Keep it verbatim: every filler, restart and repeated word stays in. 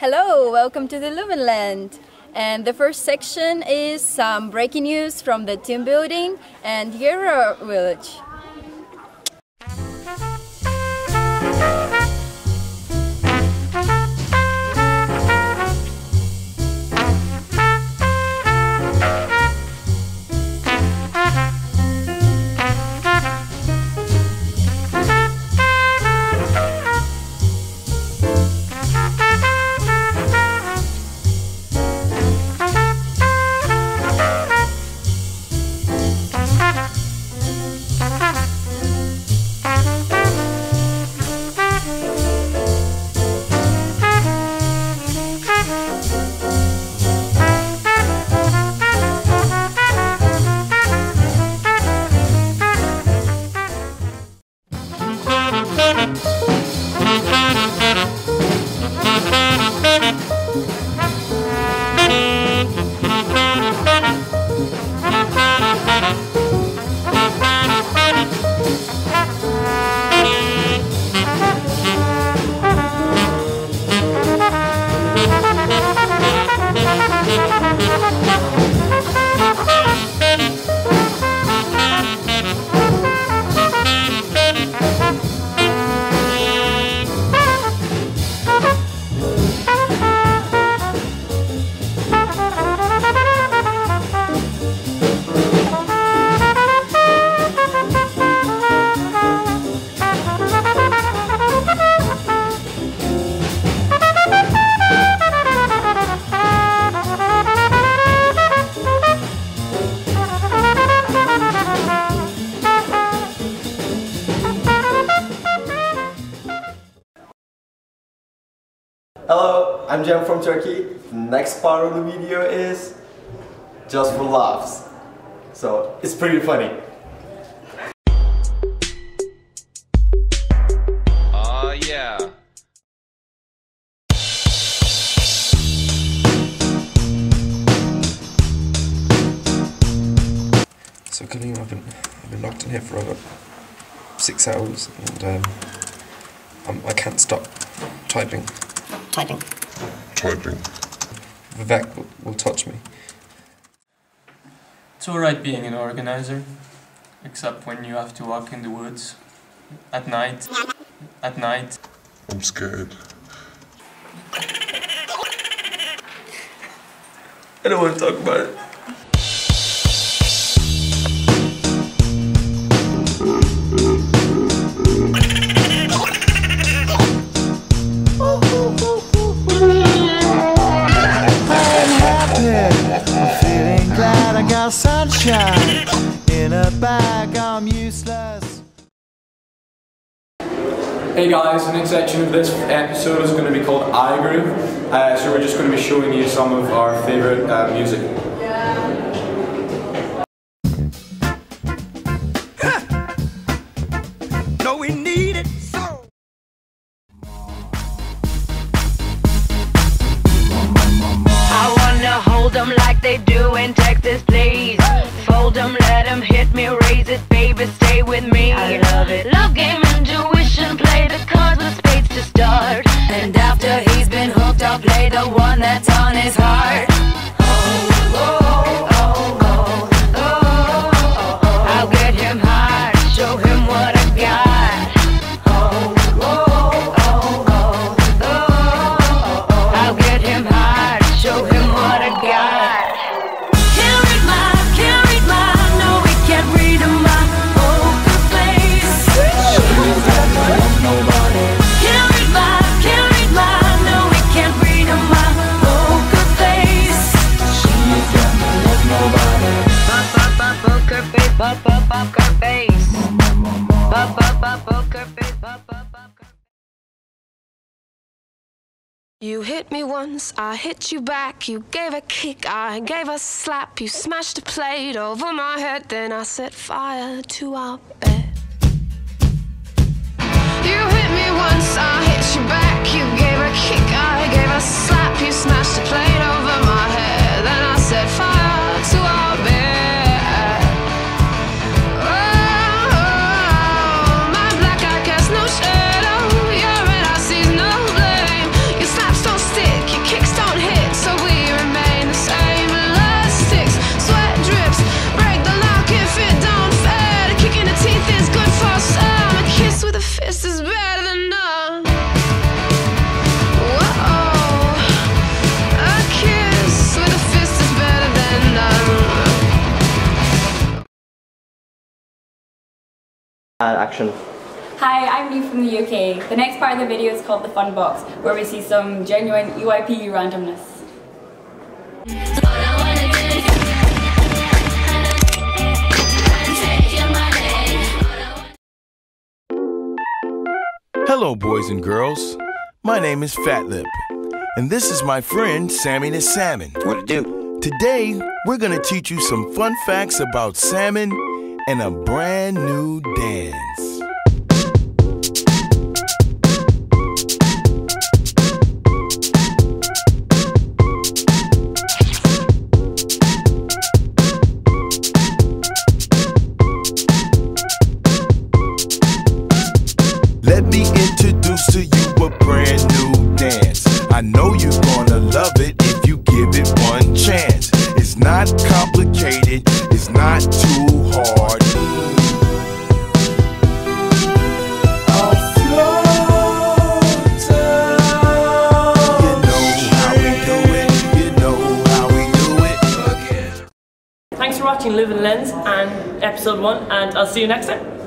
Hello, welcome to the Lumenland. And the first section is some breaking news from the team building and Hero Village. Hello, I'm Jem from Turkey. The next part of the video is just for laughs. So it's pretty funny. Oh uh, yeah. So Colleen, I've been, I've been locked in here for over six hours and um, I'm, I can't stop typing. Typing. Typing. Vivek will, will touch me. It's alright being an organizer, except when you have to walk in the woods at night. At night. I'm scared. I don't want to talk about it. Sunshine in a bag, I'm useless. Hey guys, the next section of this episode is going to be called iGroove. Uh, so we're just going to be showing you some of our favourite uh, music. No, we need it so. I wanna hold them like they do in Texas, please. Fold them, let them hit me, raise it, baby, stay with me. I love it. Love game, intuition, play the cards with spades to start. And after he's been hooked, I'll play the one that's on his heart. Oh, oh, oh, oh, oh, oh, oh. I'll get him hard, show him what I got. Oh, oh, oh, oh, oh, oh, oh. I'll get him hard, show him what I got. You hit me once, I hit you back. You gave a kick, I gave a slap. You smashed a plate over my head, then I set fire to our bed. You hit me once, I hit you back. You gave a kick, I gave a slap. You smashed a plate over my head, then I set fire to our bed. Stick Break the lock if it don't fit. A kick in the teeth is good for some. A kiss with a fist is better than none. Whoa. A kiss with a fist is better than none. And action. Hi, I'm Lee from the U K. The next part of the video is called the Fun Box, where we see some genuine U I P randomness. Hello, boys and girls. My name is Fat Lip, and this is my friend Sammy the Salmon. What to do? Today, we're gonna teach you some fun facts about salmon and a brand new dance. Let me introduce to you a brand new dance. I know you're gonna love it if you give it one chance. It's not complicated, it's not too hard. A slow down. You know how we do it, you know how we do it. Again. Thanks for watching Live and Lens and episode one, and I'll see you next time.